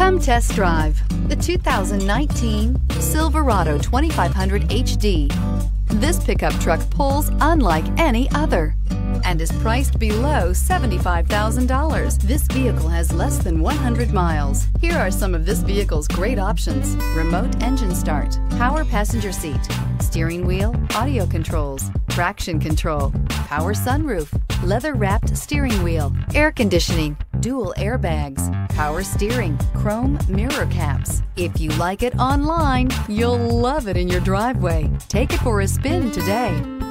Come test drive the 2019 Silverado 2500 HD. This pickup truck pulls unlike any other and is priced below $75,000. This vehicle has less than 100 miles. Here are some of this vehicle's great options: remote engine start, power passenger seat, steering wheel audio controls, traction control, power sunroof, leather-wrapped steering wheel, air conditioning, dual airbags, power steering, chrome mirror caps. If you like it online, you'll love it in your driveway. Take it for a spin today.